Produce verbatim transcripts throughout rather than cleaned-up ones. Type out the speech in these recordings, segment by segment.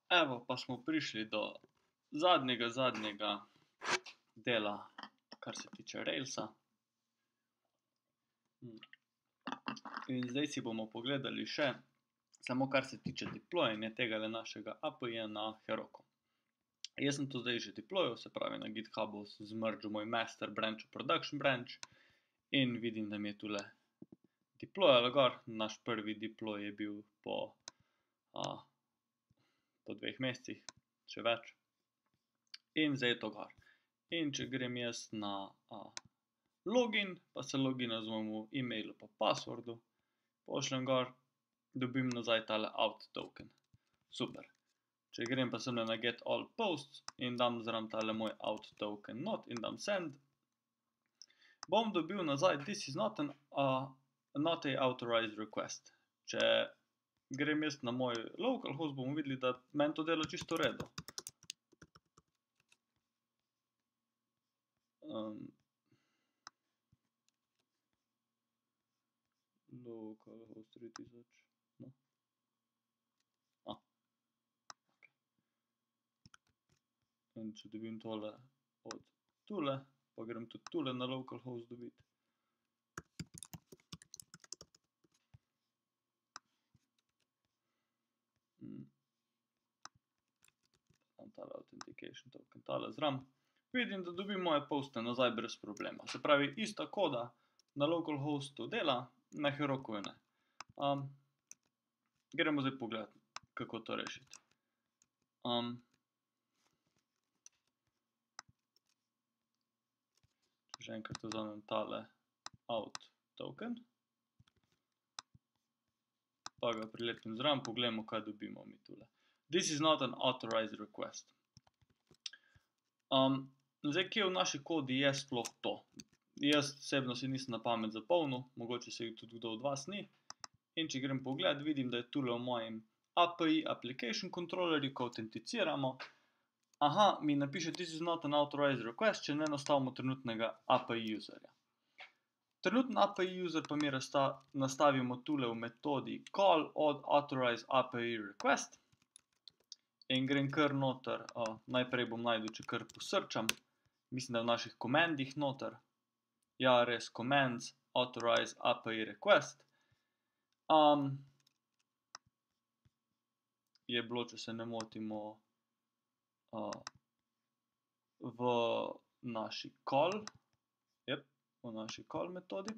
Evo, pa smo prišli do zadnjega, zadnjega dela, kar se tiče Railsa. In zdaj si bomo pogledali še, samo kar se tiče deployanja tega našega A P I-ja na Heroku. Jaz sem to zdaj že deployal, se pravi na GitHubu zmržil moj master branch v production branch in vidim, da mi je tule deployalo gor. Naš prvi deploy je bil po, a, po dveh mesecih, še več. In zdaj je to gor. In če grem jaz na a, login, pa se logina z mojemu e-mailu pa passwordu, pošljem gor, dobim nazaj tale out token. Super. Če grem pa sem na get all posts in dam zraven tale moj out token not in dam send, bom dobil nazaj this is not an uh, not a authorized request. Če grem jaz na moj localhost, bomo videli, da meni to dela čisto v redu. Um, localhost tri tisoč, no. A. Okay. In če dobim tole od tule, pa grem tudi tule na localhost dobiti. Hmm. Tam tale authentication token, tale zram. Vidim, da dobim moje poste nazaj brez problema. Se pravi, ista koda na localhostu dela, na Heroku ne. Um, gremo zdaj pogledati, kako to rešiti. Um, še enkrat vzamem tale out token, pa ga prilepim zraven, pogledamo, kaj dobimo mi tule. This is not an authorized request. Um, zdaj, kje v naši kodi je sploh to? Jaz osebno si nisem na pamet zapomnil, mogoče se tudi kdo od vas ni. In če grem pogled, vidim, da je tule v mojem A P I application controllerju, ko autenticiramo. Aha, mi napiše this is not an authorized request, če ne nastavimo trenutnega A P I userja. Trenutni A P I user pa mi nastavimo tule v metodi call od authorize A P I request. In grem kar noter, uh, najprej bom najdel, če kar posrčam, mislim, da v naših komendih noter, ja, res, commands, authorize A P I request, um, je bilo, če se ne motimo, uh, v naši call, yep, v naši call metodi,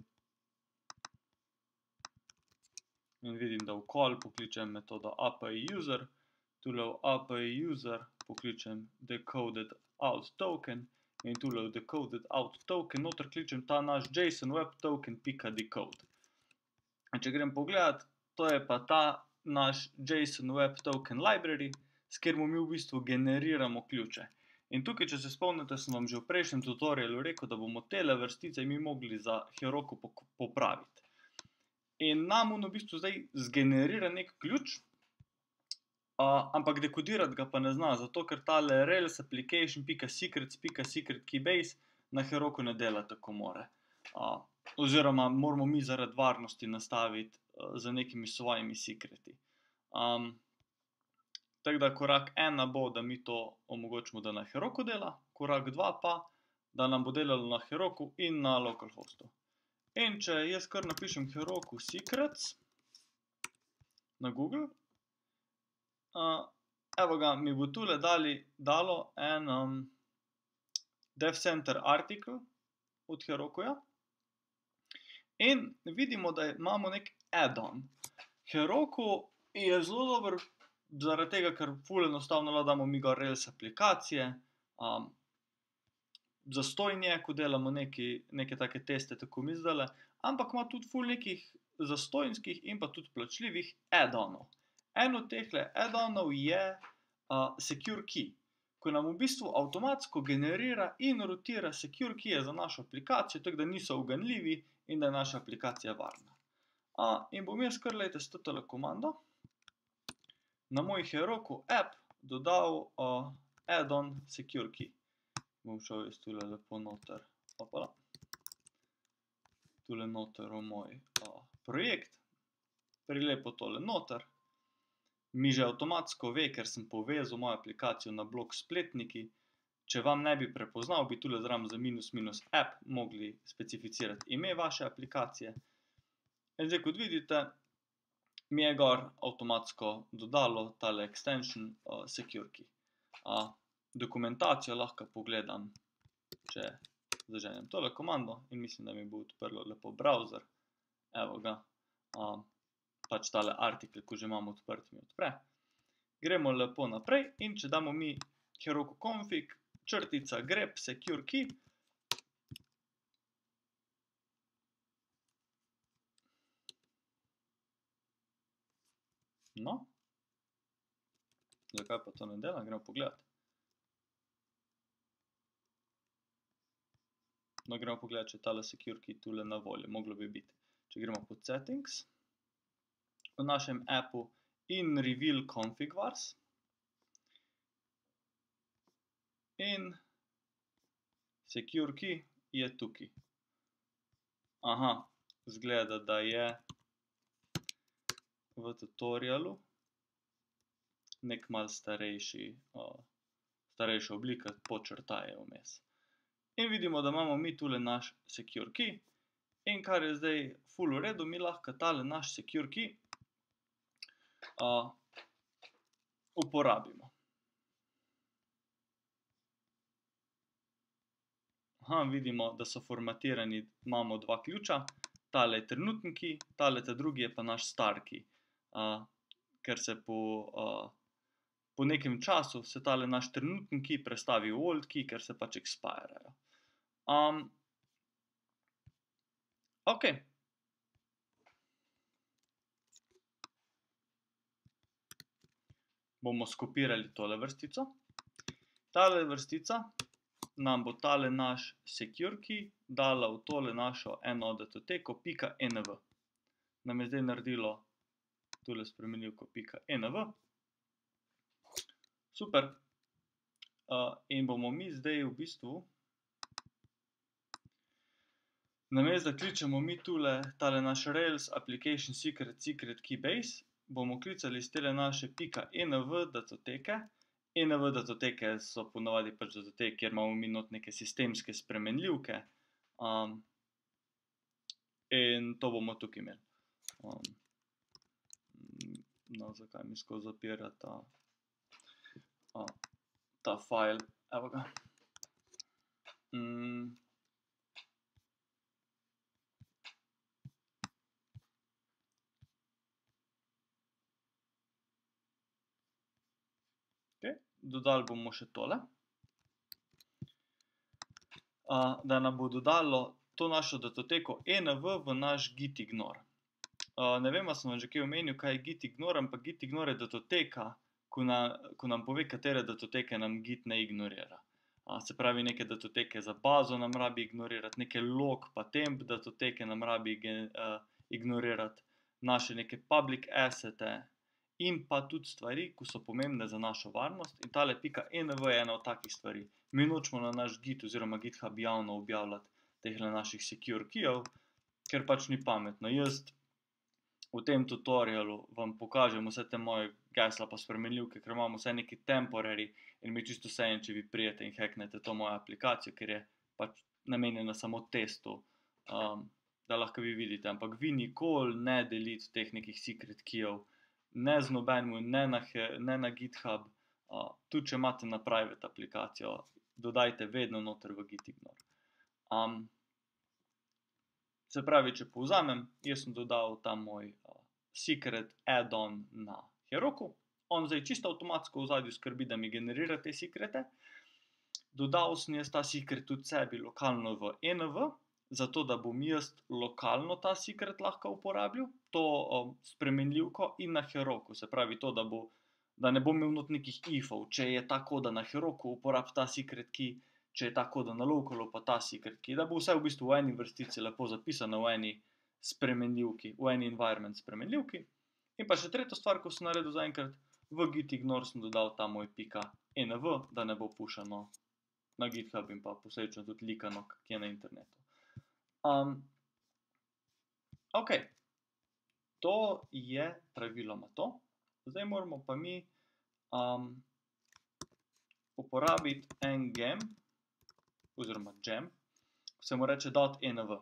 in vidim, da v call pokličem metodo A P I user, tule v A P I user pokličem decoded out token in tule v decoded out token noter kličem ta naš JSON web token.decode. In če grem pogledat, to je pa ta naš JSON web token library, s katerim mi v bistvu generiramo ključe. In tukaj, če se spomnite, sem vam že v prejšnjem tutorialu rekel, da bomo tele vrstice mi mogli za Heroku popraviti. In nam v bistvu zdaj zgenerira nek ključ, Uh, ampak dekodirati ga pa ne zna, zato ker tale rails application.secrets.secret-keybase na Heroku ne dela tako more. Uh, oziroma moramo mi zaradi varnosti nastaviti uh, za nekimi svojimi sekreti. Um, tako da korak ena bo, da mi to omogočimo, da na Heroku dela, korak dva pa, da nam bo delalo na Heroku in na localhostu. In če jaz kar napišem Heroku secrets na Google, Uh, evo ga, mi bo tule dali, dalo en um, dev center article od Herokuja in vidimo, da imamo nek add-on. Heroku je zelo dober zaradi tega, ker ful enostavno damo mi gor Rails aplikacije, um, zastojnje, ko delamo neki, neke take teste, tako mi zdale, ampak ima tudi ful nekih zastojnskih in pa tudi plačljivih add-onov. En od tehle add-onov je uh, secure key, ko nam v bistvu avtomatsko generira in rotira secure key za našo aplikacijo, tako da niso uganljivi in da je naša aplikacija varna. Uh, in bom jaz kar lejte s tole komando na moj Heroku app dodal uh, add-on secure key. Bom šel jaz tule lepo noter, opala, tule noter v moj uh, projekt, prilepo tole noter. mi že avtomatsko ve, ker sem povezal mojo aplikacijo na blok spletniki. Če vam ne bi prepoznal, bi tule zraven za minus minus app mogli specificirati ime vaše aplikacije. In zdaj, kot vidite, mi je gor avtomatsko dodalo tale extension uh, SecureKey. Uh, dokumentacijo lahko pogledam, če zaženem tole komando in mislim, da mi bo odprlo lepo browser. Evo ga, uh, pač tale artikel, ko že imamo odprt, mi odpre. Gremo lepo naprej in če damo mi Heroku config, črtica grep SecureKey, no, zakaj pa to ne dela, gremo pogledat. No, gremo pogledat, če je tale SecureKey tule na voljo, moglo bi biti. Če gremo pod settings, v našem appu in reveal config vars, in SecureKey je tukaj. Aha, zgleda, da je v tutorialu nek mal starejši, uh, starejša oblika, počrtaje vmes. In vidimo, da imamo mi tule naš SecureKey in kar je zdaj ful v redu, mi lahko tale naš SecureKey uh, uporabimo. Aha, vidimo, da so formatirani, imamo dva ključa, tale je trenutni key, tale ta drugi je pa naš star key, uh, ker se po, uh, po nekem času se tale naš trenutni key prestavi v old key, ker se pač expirajo. Um, ok. Bomo skopirali tole vrstico. Tale vrstica nam bo tale naš SecureKey dala v tole našo eno datoteko .env. Nam je zdaj naredilo tole spremenljivko .env. Super. Uh, in bomo mi zdaj v bistvu, namesto da kličemo mi tule, tale naš Rails application secret secret keybase, bomo klicali iz tele naše .env datoteke. env datoteke so ponavadi pač datoteke, kjer imamo mi not neke sistemske spremenljivke. Um, in to bomo tukaj imeli. Um, no, zakaj mi skozi zapira ta, uh, ta file? Evo ga. Mm. Okay. Dodali bomo še tole, uh, da nam bo dodalo to našo datoteko env v naš gitignore. Uh, ne vem, a sem vam že kaj omenil, kaj je gitignore, ampak gitignore je datoteka, ko, na, ko nam pove, katere datoteke nam git ne ignorira. Uh, se pravi, neke datoteke za bazo nam rabi ignorirati, neke log pa temp datoteke nam rabi uh, ignorirati, naše neke public assete, in pa tudi stvari, ki so pomembne za našo varnost. In tale .env je ena od takih stvari. Mi nočemo na naš git oziroma GitHub javno objavljati tehle naših SecureKeyov, ker pač ni pametno. Jaz v tem tutorialu vam pokažem vse te moje gesla pa spremenljivke, ker imamo vse neki temporary in mi čisto vseeno, če vi prijete in hacknete to mojo aplikacijo, ker je pač namenjena samo testu, um, da lahko vi vidite. Ampak vi nikoli ne delite teh nekih secret keyov, ne z nobenemu, ne na, ne na GitHub, uh, tudi če imate na private aplikacijo, dodajte vedno noter v gitignore. Um, se pravi, če povzamem, jaz sem dodal ta moj uh, secret add-on na Heroku, on zdaj čisto avtomatsko v ozadju skrbi, da mi generira te sekrete. Dodal sem jaz ta secret tudi sebi lokalno v env, zato da bom jaz lokalno ta secret lahko uporabljal, to um, spremenljivko in na Heroku, se pravi to, da, bo, da ne bom imel not nekih ifov, če je ta koda na Heroku, uporab ta secret key, če je ta koda na lokalu, pa ta secret key, da bo vse v bistvu v eni vrstici lepo zapisano v eni spremenljivki, v eni environment spremenljivki. In pa še tretja stvar, ko sem naredil zaenkrat, v gitignore sem dodal ta moj .env, da ne bo pušano na GitHub in pa posledično tudi likano, kje na internetu. Um, ok, to je praviloma to. Zdaj moramo pa mi um, uporabiti en gem, oziroma gem, ko se mu reče .env.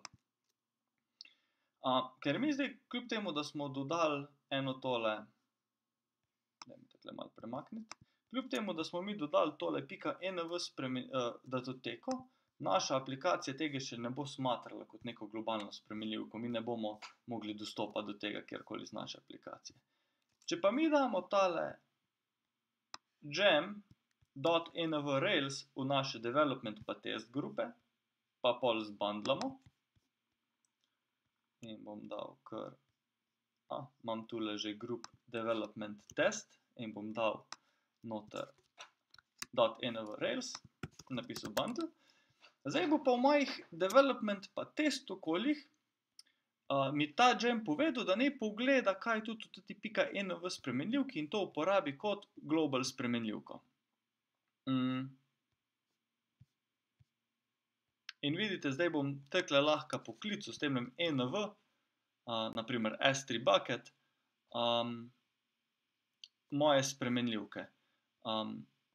Uh, ker mi zdaj, kljub temu, da smo dodali eno tole, dajmo takle malo premakniti, kljub temu, da smo mi dodali tole .env uh, datoteko, naša aplikacija tega še ne bo smatrala kot neko globalno spremenljivko, mi ne bomo mogli dostopati do tega kjerkoli z naše aplikacije. Če pa mi damo tale gem.env rails v naše development pa test grupe, pa pol zbundlamo, in bom dal kar, a, imam tule že group development test, in bom dal noter .env rails, napisal bundle. Zdaj bo pa v mojih development pa test okoljih uh, mi ta gem povedal, da naj pogleda, kaj je tudi tudi .env spremenljivki in to uporabi kot global spremenljivko. Mm. In vidite, zdaj bom takle lahko poklical s temlem env, uh, naprimer S tri bucket, um, moje spremenljivke. Um,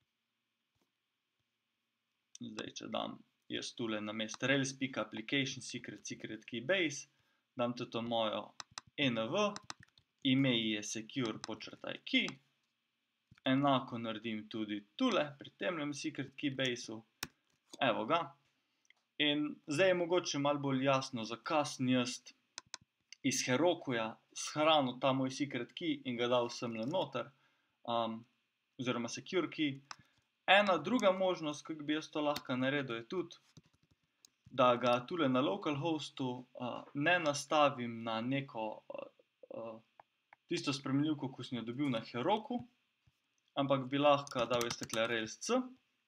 zdaj, če dam jaz tule na mesto rails.application secret secret key base, dam tudi mojo env, ime je secure počrtaj key, enako naredim tudi tule, pri temlem secret key baseu, evo ga. In zdaj je mogoče malo bolj jasno, zakaj sem jaz iz Herokuja shranil ta moj secret key in ga dal semle noter, um, oziroma secure key. Ena druga možnost, kako bi jaz to lahko naredil, je tudi, da ga tule na localhostu uh, ne nastavim na neko uh, uh, tisto spremenljivko, ko sem jo dobil na Heroku, ampak bi lahko dal jaz takle rails c,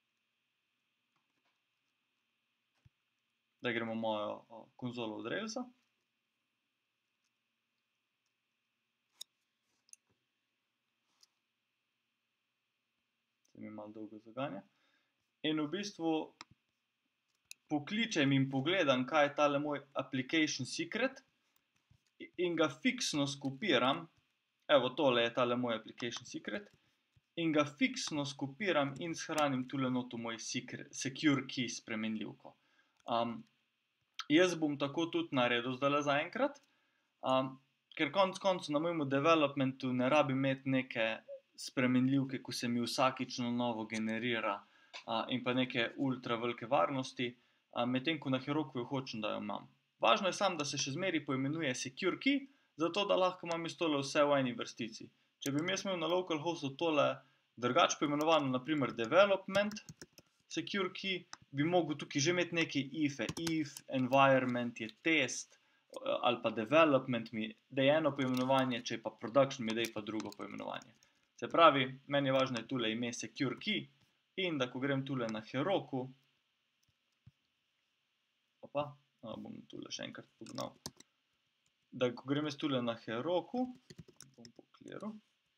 da gremo mojo uh, konzolo od railsa. Se mi malo dolgo zaganja. In v bistvu pokličem in pogledam, kaj je tale moj application secret in ga fiksno skopiram, evo tole je tale moj application secret, in ga fiksno skopiram in shranim tule noto moj secret, secure key spremenljivko. Um, jaz bom tako tudi naredil zdajle zaenkrat, um, ker konc koncu na mojemu developmentu ne rabim imeti neke spremenljivke, ko se mi vsakič na novo generira uh, in pa neke ultra velike varnosti, uh, medtem ko na Herokuju hočem, da jo imam. Važno je samo, da se še zmeri poimenuje secure key, zato da lahko imam iz tole vse v eni vrstici. Če bi mi jaz imel na localhostu tole drugače poimenovano, naprimer development secure key, bi mogel tukaj že imeti neke ife, if, environment je test, ali pa development mi daj eno poimenovanje, če je pa production mi daj pa drugo poimenovanje. Se pravi, meni je važno je tule ime secure key in da ko grem tule na Heroku, opa, no, bom tule še enkrat pognal, da ko grem jaz tule na Heroku, bom pokliral,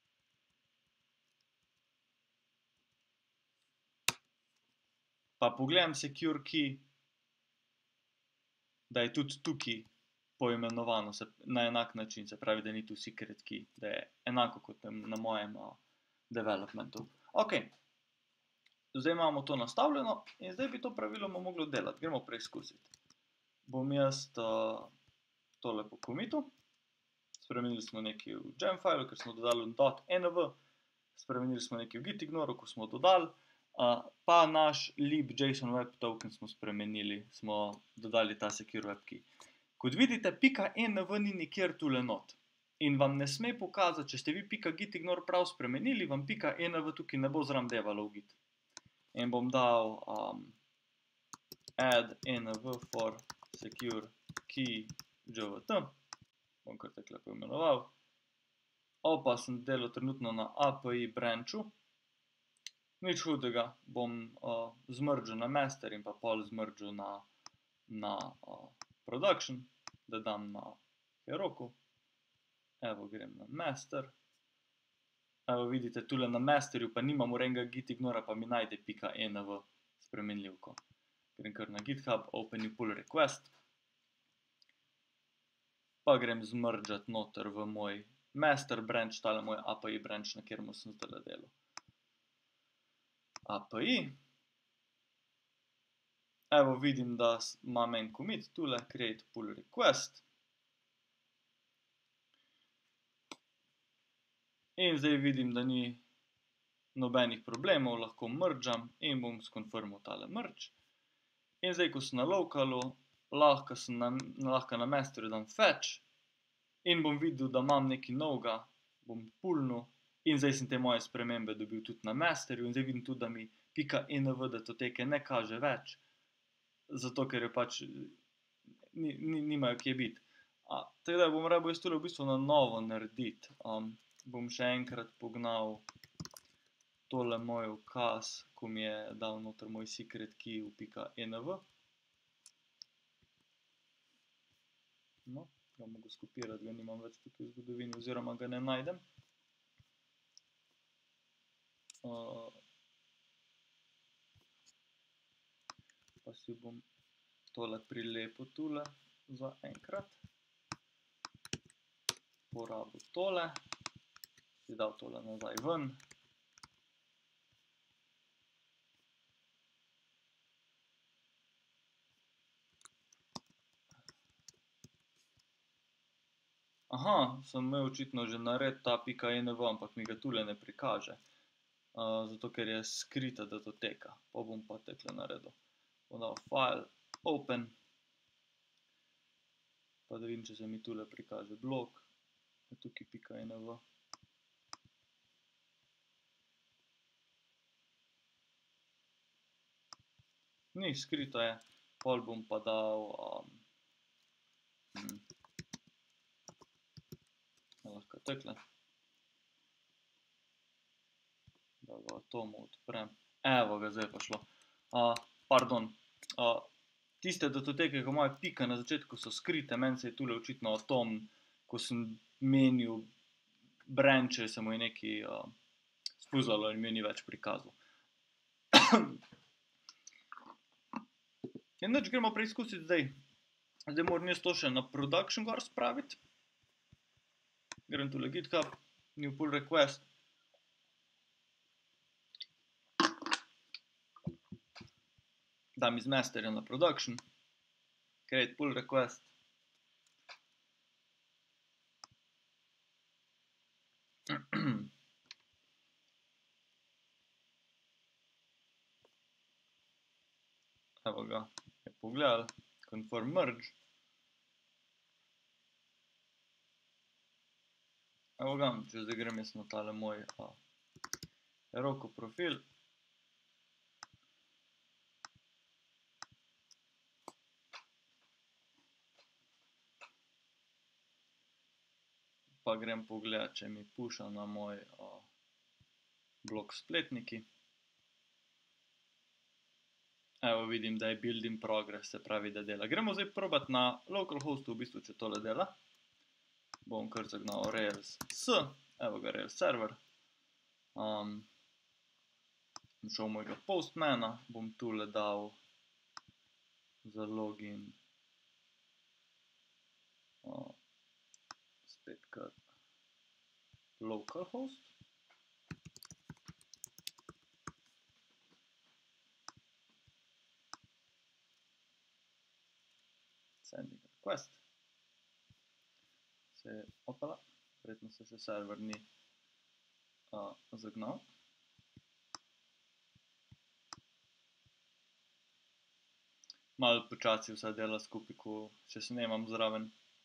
pa pogledam secure key, da je tudi tukaj poimenovano se, na enak način, se pravi, da ni tu secret key, da je enako kot na mojem uh, developmentu. Ok, zdaj imamo to nastavljeno in zdaj bi to praviloma moglo delati. Gremo preizkusiti. Bom jaz uh, tole po commitu, spremenili smo nekaj v gem file, ker smo dodali .env, spremenili smo nekaj v gitignore, ko smo dodali, uh, pa naš lib JSON web token smo spremenili, smo dodali ta secure web key. Kot vidite, .env ni nikjer tule not in vam ne sme pokazati, če ste vi .gitignore prav spremenili, vam .env tukaj ne bo zraven devalo v git. In bom dal um, add env for secure key jvt, bom kar takle poimenoval. Opa, sem delal trenutno na api branchu, nič hudega, bom uh, zmržil na master in pa pol zmržil na, na uh, production, da dam na Heroku, evo grem na master, evo vidite, tule na masterju pa nimam urenga gitignora, pa mi najde .env spremenljivko. Grem kar na GitHub, open new pull request, pa grem zmržat noter v moj master branch, tale moj A P I branch, na kjermu sem zdaj delal. A P I. Evo vidim, da imam en commit tule, create pull request. In zdaj vidim, da ni nobenih problemov, lahko mergeam in bom skonfirmal tale merge. In zdaj, ko sem na localu, lahko, sem na, lahko na masterju dam fetch in bom videl, da imam nekaj novega, bom pullnil in zdaj sem te moje spremembe dobil tudi na masterju in zdaj vidim tudi, da mi .env datoteke ne kaže več, zato ker je pač ni, ni, nimajo kje biti. A, tako da bom rabo jaz tule v bistvu na novo narediti. Um, bom še enkrat pognal tole moj ukaz, ko mi je dal noter moj secret key v .env. No, ga mogo skopirati, ga nimam več tukaj v zgodovini, oziroma ga ne najdem. Uh, pa si bom tole prilepil tule za enkrat. Porabil tole, si dal tole nazaj ven. Aha, sem imel očitno že narediti ta .env, ampak mi ga tule ne prikaže. Uh, zato, ker je skrita datoteka. Pa bom pa tekle naredil. Bom dal file, open. Pa da vidim, če se mi tule prikaže blok. Je tukaj .env. Ni, skrito je. Pol bom pa dal... Um, hm, lahko tekle. Da ga atomu odprem. Evo ga, zdaj je pa šlo. Uh, pardon. Uh, tiste datoteke, ko imajo pika na začetku, so skrite. Meni se je tule očitno atom, ko sem menil branche, se mu je nekaj uh, spuzalo in mi ni več prikazal. In nič, gremo preizkusiti zdaj. Zdaj moram jaz to še na production gor spraviti. Grem tule GitHub, new pull request. Dam iz masterja na production. Create pull request. Evo ga, je pogledal. Confirm merge. Evo ga, če zdaj grem jaz na tale moj uh, Heroku profil. Pa grem pogledat, če mi puša na moj uh, blog spletniki. Evo vidim, da je build in progress, se pravi, da dela. Gremo zdaj probati na localhostu, v bistvu, če tole dela. Bom kar zagnal Rails S, evo ga Rails server. Um, bom šel mojega postmana, bom tule dal za login uh, spet kar localhost. Sending request. Se, opala, verjetno se še server ni uh, zagnal. Malo počasi vse dela skupaj, ko še snemam zraven.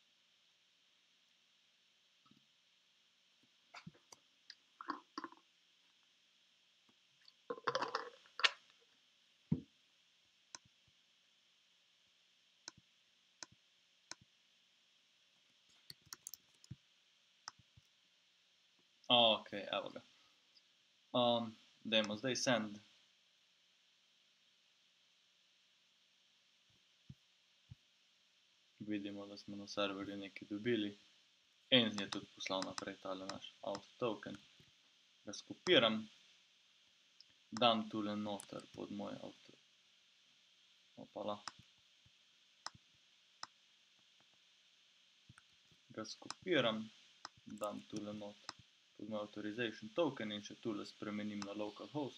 Ok, evo ga. Um, dajmo zdaj send. Vidimo, da smo na serverju nekaj dobili. In je tudi poslal naprej tale naš auth token. Ga skopiram. Dam tule noter pod moj auth. Opala. Ga skopiram. dam tule not pod moj authorization token in še tule spremenim na localhost.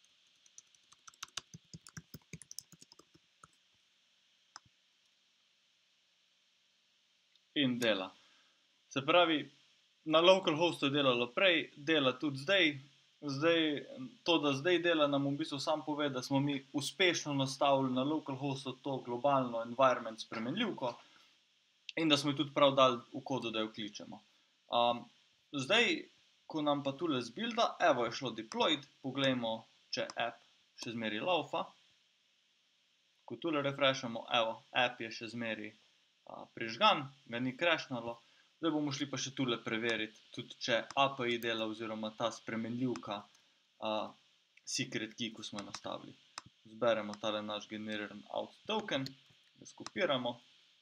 In dela. Se pravi, na localhostu je delalo prej, dela tudi zdaj. Zdaj, to, da zdaj dela, nam v bistvu sam pove, da smo mi uspešno nastavili na localhostu to globalno environment spremenljivko in da smo jo tudi prav dali v kodu, da jo kličemo. Um, zdaj, ko nam pa tule zbuilda, evo je šlo deployed, poglejmo, če app še zmeri laufa. Ko tule refreshamo, evo, app je še zmeri uh, prižgan, ga ni crashnalo. Zdaj bomo šli pa še tule preveriti, tudi če A P I dela oziroma ta spremenljivka uh, secret key, ko smo jo nastavili. Zberemo tale naš generiran out token, ga skopiramo.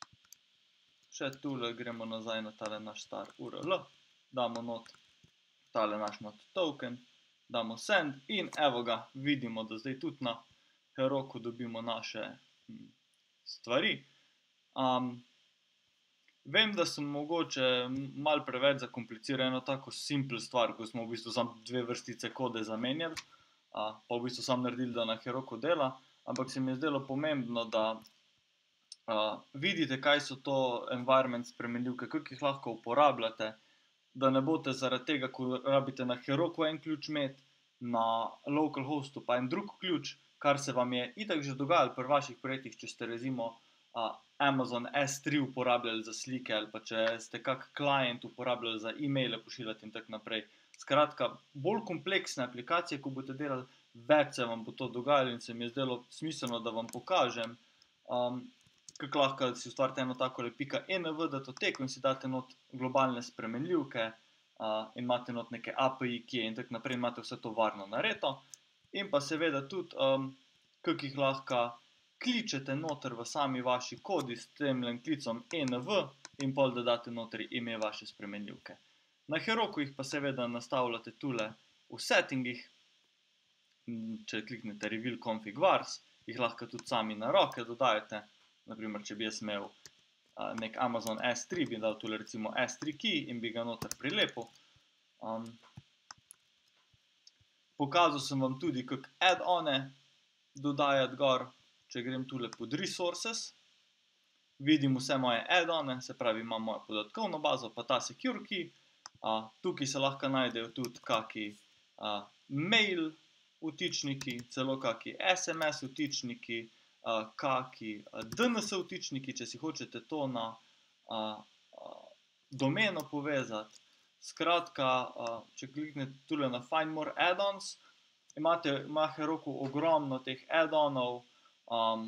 Še tule gremo nazaj na tale naš star U R L, damo not tale naš not token, damo send in evo ga, vidimo, da zdaj tudi na Heroku dobimo naše hm, stvari. Um, vem, da sem mogoče malo preveč zakompliciral eno tako simple stvar, ko smo v bistvu samo dve vrstice kode zamenjali, uh, pa v bistvu samo naredili, da na Heroku dela, ampak se mi je zdelo pomembno, da Uh, vidite, kaj so to environment spremenljivke, kako jih lahko uporabljate, da ne boste zaradi tega, ko rabite na Heroku en ključ imeti, na localhostu pa en drug ključ, kar se vam je itak že dogajalo pri vaših projektih, če ste recimo uh, Amazon S tri uporabljali za slike ali pa če ste kak klient uporabljali za e-maile pošiljati in tako naprej. Skratka, bolj kompleksne aplikacije, ko boste delali, več se vam bo to dogajalo in se mi je zdelo smiselno, da vam pokažem, um, kako lahko si ustvarite eno takole .env datoteko in si date not globalne spremenljivke uh, in imate not neke A P I, ki je in tako naprej, imate vse to varno nareto. In pa seveda tudi, um, kako jih lahko kličete noter v sami vaši kodi s temlen klicom env in pol da date noter ime vaše spremenljivke. Na Heroku jih pa seveda nastavljate tule v settingih, če kliknete reveal config vars, jih lahko tudi sami na roke dodajate. Naprimer, če bi jaz imel uh, nek Amazon S tri, bi dal tule recimo S tri key in bi ga noter prilepil. Um, pokazal sem vam tudi, kako add-one dodajati gor, če grem tule pod resources. Vidim vse moje add-one, se pravi, imam mojo podatkovno bazo, pa ta secure key. Uh, tukaj se lahko najdejo tudi kaki uh, mail vtičniki, celo kaki S M S vtičniki, Uh, kaki uh, D N S vtičniki, če si hočete to na uh, uh, domeno povezati. Skratka, uh, če kliknete tule na Find More Add-ons, imate ima Heroku ogromno teh add-onov. Um,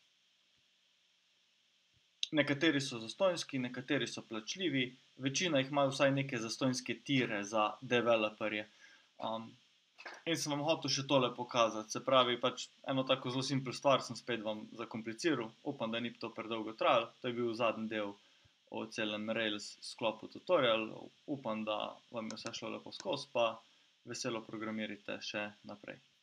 nekateri so zastonjski, nekateri so plačljivi, večina jih ima vsaj neke zastonjske tire za developerje. Um, In sem vam hotel še tole pokazati, se pravi, pač eno tako zelo simple stvar sem spet vam zakompliciral, upam, da ni to predolgo trajalo, to je bil zadnji del o celem Rails sklopu tutorial, upam, da vam je vse šlo lepo skozi, pa veselo programirajte še naprej.